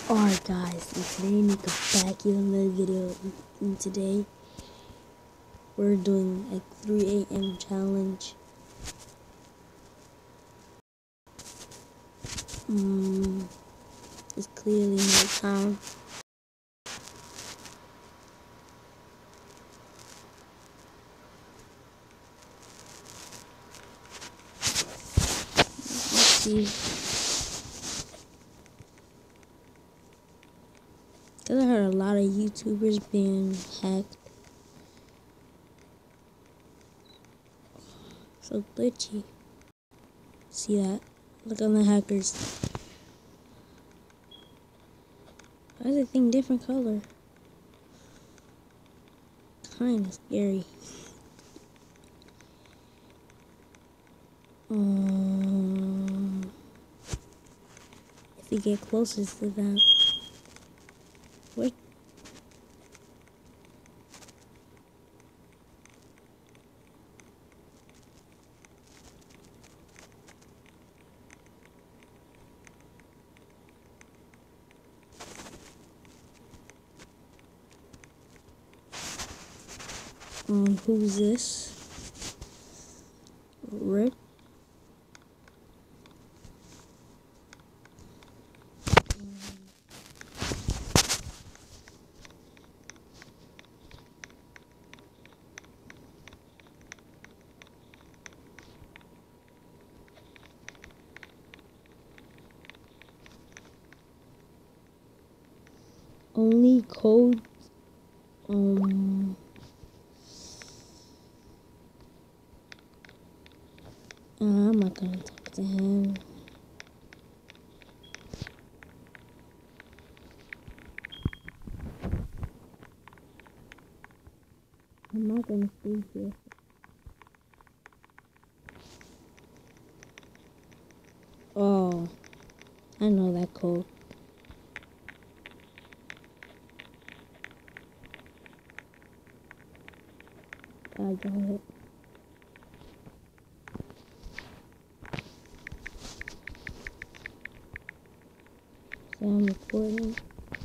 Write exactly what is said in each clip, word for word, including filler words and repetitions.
Alright guys, and today we come back with another video, and today we're doing a three A M challenge. Um, it's clearly night time. Let's see. Cause I heard a lot of YouTubers being hacked. So glitchy. See that? Look on the hackers. Why is the thing different color? Kinda scary. Um, if you get closest to them, what? Um, who's this? Rip. Only code. Um. Uh, I'm not gonna talk to him. I'm not gonna stay here. Oh, I know that code. I got it. So I'm recording.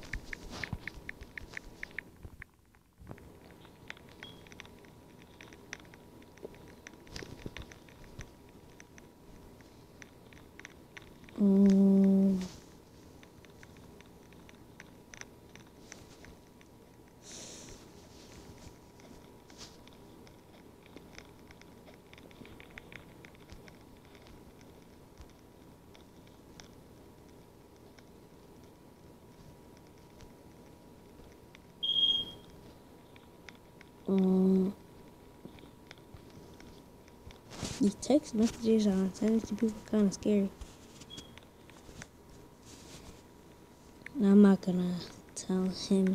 Um, um, these text messages I'm sending to people kind of scary. And I'm not gonna tell him.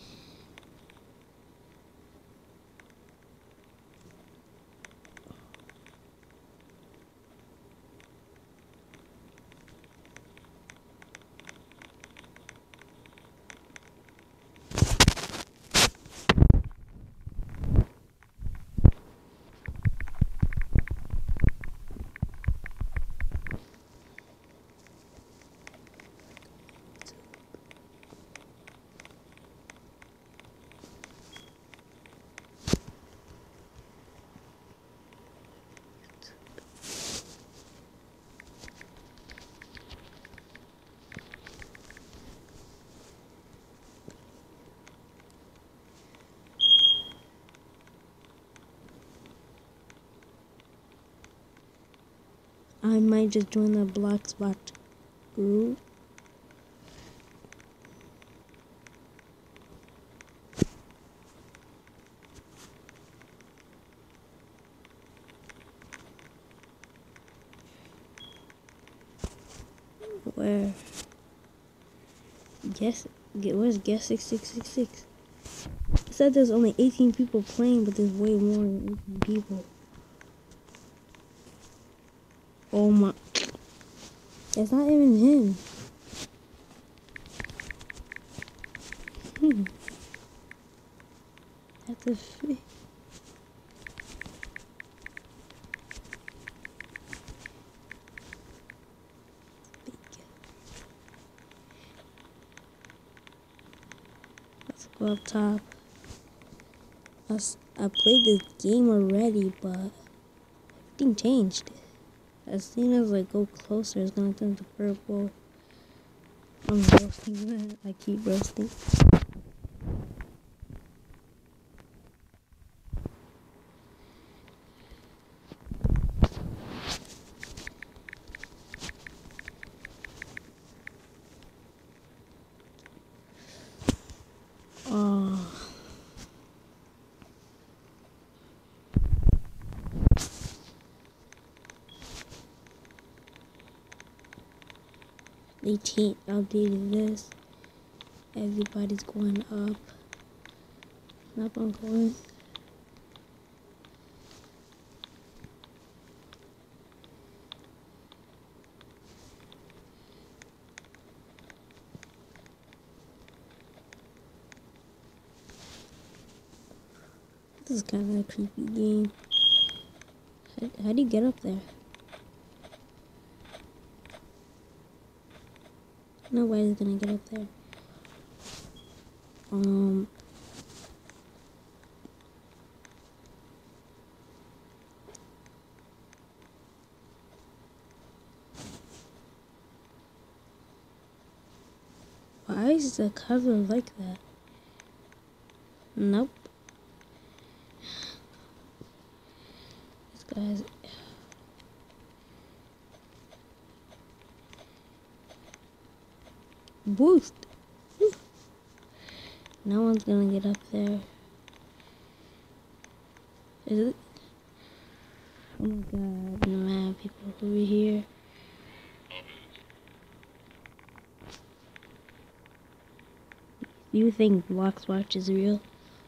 I might just join the Blogspot group. Where? Guess, where's guess six six six six? It said there's only eighteen people playing, but there's way more than eighteen people. Oh my. It's not even him. Hmm. That's a fish. Let's go up top. I, s- I played this game already, but everything changed. As soon as I go closer, it's gonna turn to purple. I'm roasting that. I keep roasting. Oh. They changed, updated this. Everybody's going up. Up I'm going. This is kind of a creepy game. How, how do you get up there? Nobody's gonna get up there. Um. Why is the cover like that? Nope. This guy's. Boost! Whew. No one's gonna get up there. Is it? Oh my god, no man, people over here. You think Blox Watch is real?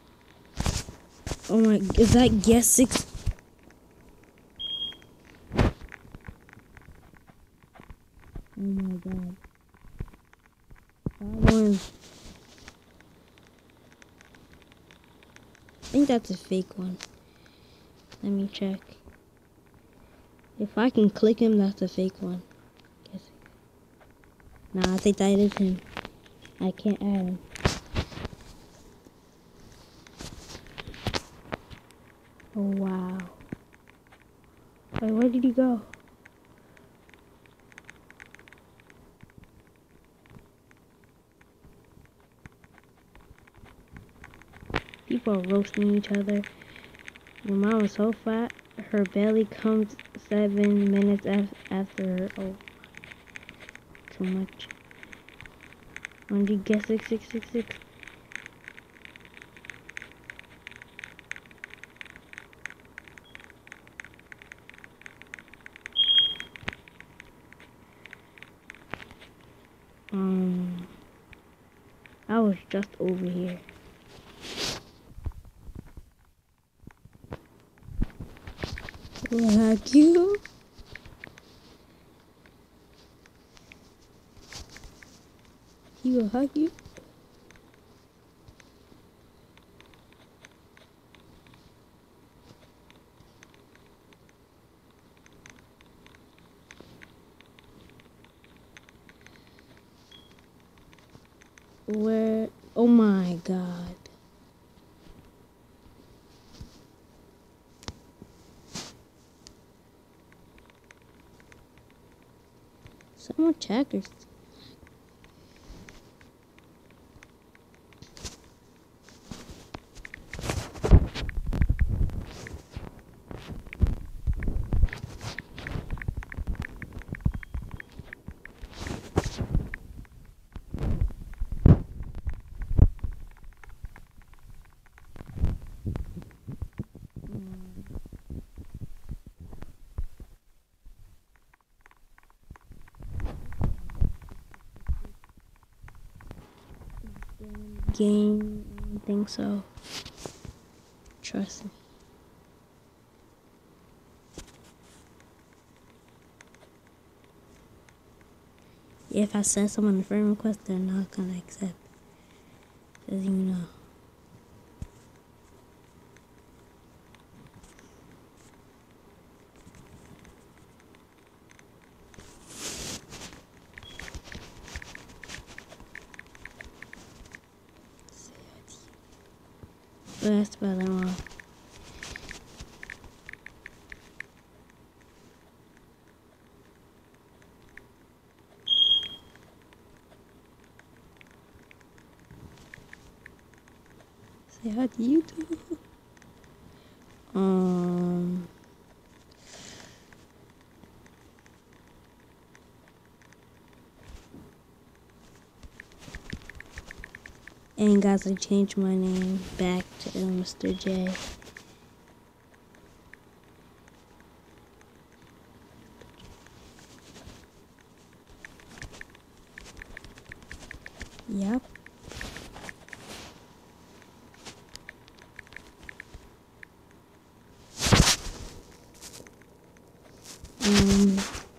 Oh my, is that guess six? Oh my god. That one. I think that's a fake one. Let me check. If I can click him, that's a fake one. Guess. Nah, I think that is him. I can't add him. Oh wow. Wait, where did he go? People are roasting each other. Your mom was so fat, her belly comes seven minutes af after her. Oh, too much. When did you guess six six six six? Um, I was just over here. Will hack you? He will hack you? Where? Oh my god. So much checkers. Game, I don't think so. Trust me. If I send someone a friend request, they're not gonna accept. As you know. But I spelled it wrong. Say how do you do? Um. And guys, I changed my name back to Mister J. Yep. Um.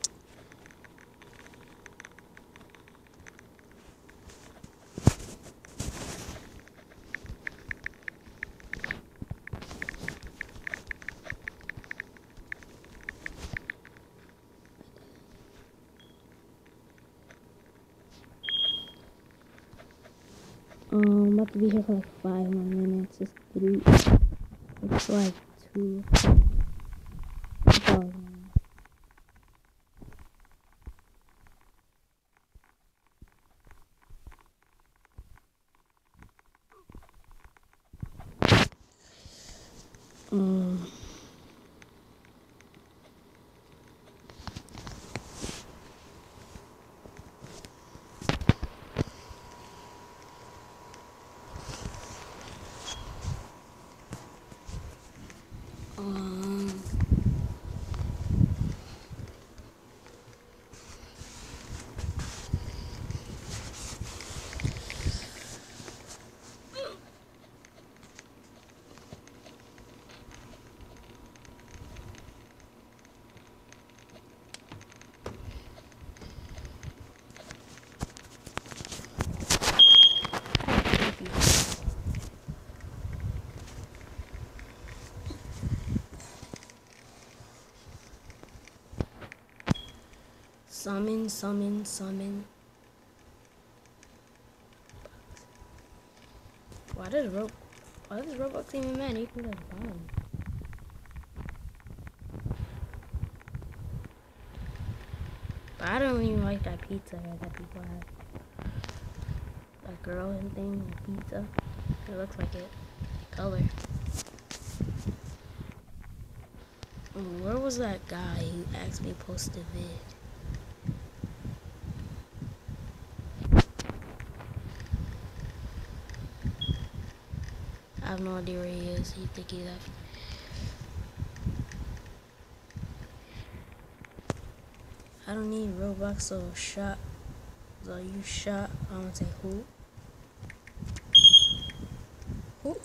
Um, I'm about to be here for like five more minutes. It's three. It's like two. Oh, um. Um. Summon, summon, summon. Why does Ro Why does Roblox even matter? You can go to the bottom. But I don't even like that pizza that people have. That girl and thing, the pizza. It looks like it. Color. Where was that guy who asked me to post a vid? I have no idea where he is. He think he left. I don't need Robux, so shot. So you shot. I want to say who? Who?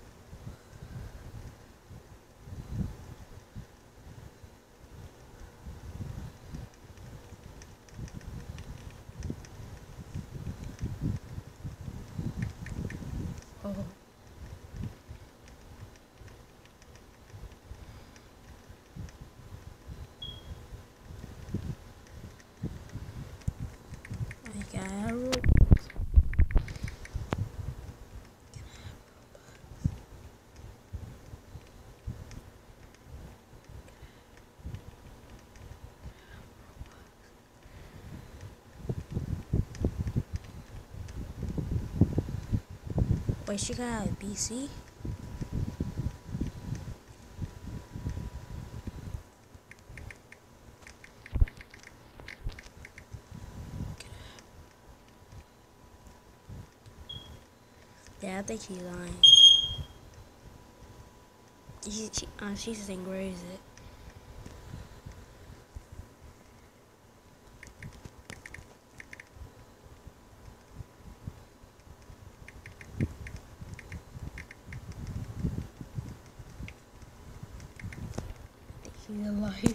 Oh. I got Robux. Wait, she got a B C? Yeah, I think she's lying. She, she, uh, she's saying, where is it? I think she's a liar.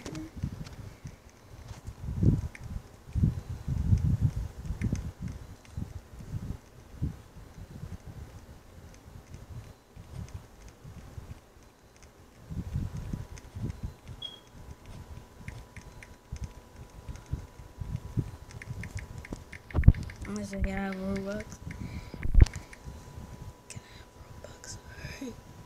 I'm gonna say, can I have Robux? Can I have Robux?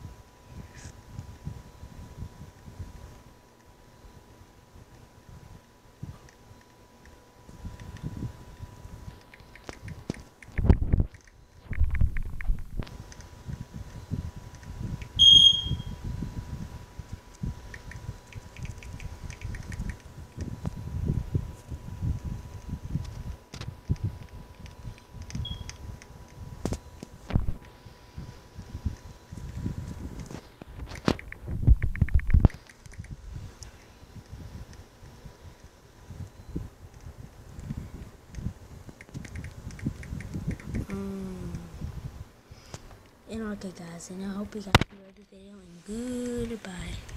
Okay, guys, and I hope you guys enjoyed this video, and goodbye.